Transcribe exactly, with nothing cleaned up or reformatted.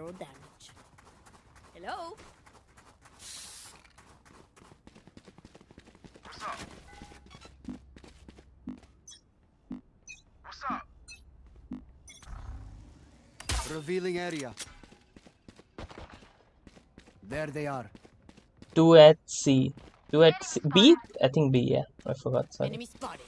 arrow damage. Hello? What's up? What's up? Revealing area. There they are. Two at C. Two at C. B? I think B, yeah. I forgot, sorry. Enemy spotted.